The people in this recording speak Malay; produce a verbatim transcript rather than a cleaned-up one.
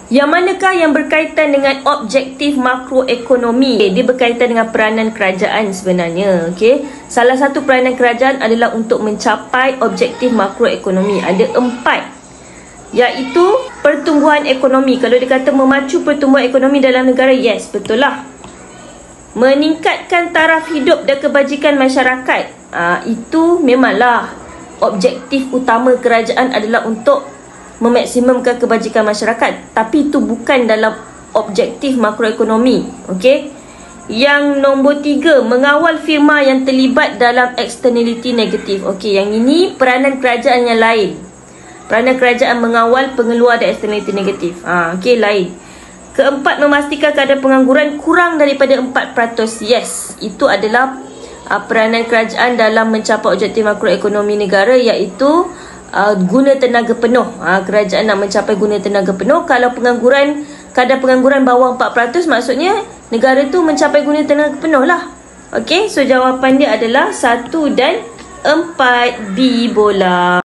Yang manakah yang berkaitan dengan objektif makroekonomi? Okay, dia berkaitan dengan peranan kerajaan sebenarnya. Okay. Salah satu peranan kerajaan adalah untuk mencapai objektif makroekonomi. Ada empat, iaitu pertumbuhan ekonomi. Kalau dia kata memacu pertumbuhan ekonomi dalam negara, yes, betul lah. Meningkatkan taraf hidup dan kebajikan masyarakat. Aa, itu memanglah objektif utama kerajaan adalah untuk memaksimumkan kebajikan masyarakat, tapi itu bukan dalam objektif makroekonomi. Okey. Yang nombor tiga, mengawal firma yang terlibat dalam externality negatif. Okey, yang ini peranan kerajaan yang lain. Peranan kerajaan mengawal pengeluar dan externality negatif. Ha, okey, lain. Keempat, memastikan kadar pengangguran kurang daripada empat peratus. Yes, itu adalah uh, peranan kerajaan dalam mencapai objektif makroekonomi negara, iaitu Uh, guna tenaga penuh. uh, Kerajaan nak mencapai guna tenaga penuh. Kalau pengangguran, kadar pengangguran bawah empat peratus, maksudnya negara tu mencapai guna tenaga penuh lah. Okey, so jawapan dia adalah satu dan empat, B bola.